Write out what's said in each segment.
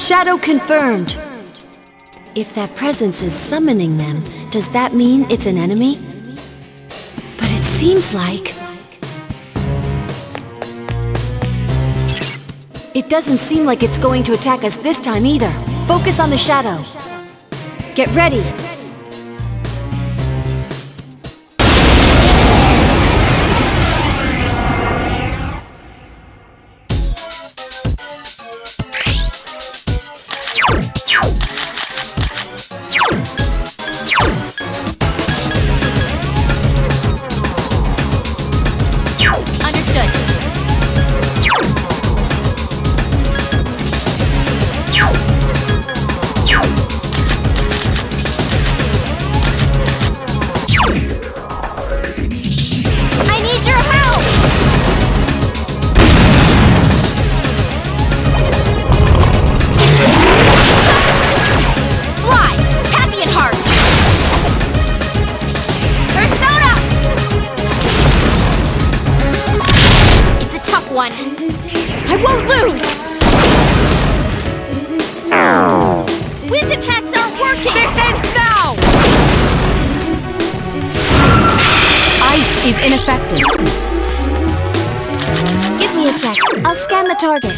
Shadow confirmed. If that presence is summoning them, does that mean it's an enemy? But it seems like... It doesn't seem like it's going to attack us this time either. Focus on the shadow. Get ready. I won't lose! Wind attacks aren't working! This ends now! Ice is ineffective. Give me a sec. I'll scan the target.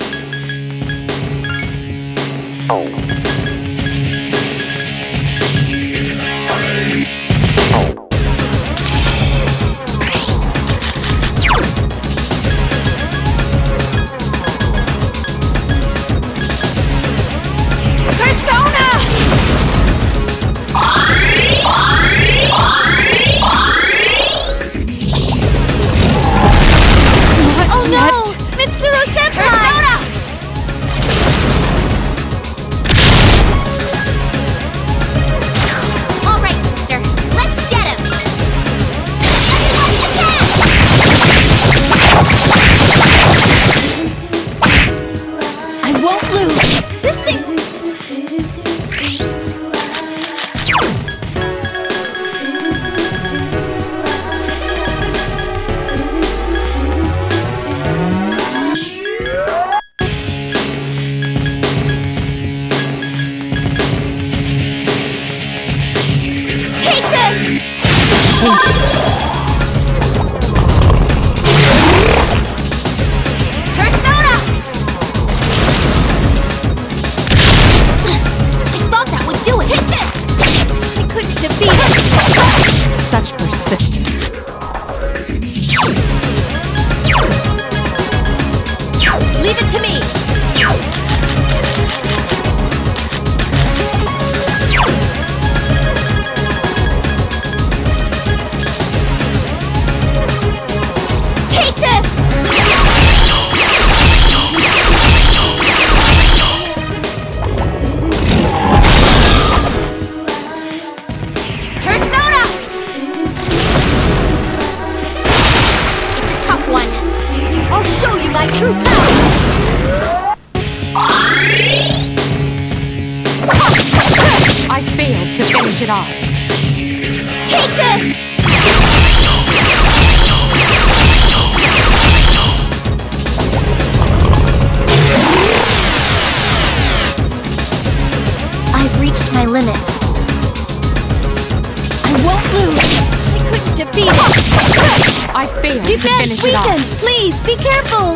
Such persistence. Leave it to me! Take this! I'll show you my true power! I failed to finish it off. Take this! I've reached my limits. I won't lose! I couldn't defeat it! I failed to finish it off. Please, be careful!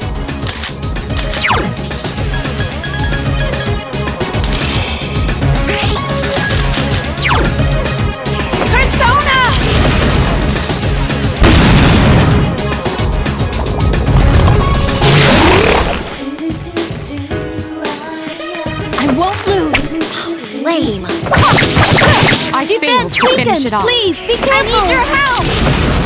Persona! I won't lose! Lame! I failed to finish it off. Please, be careful! I need your help!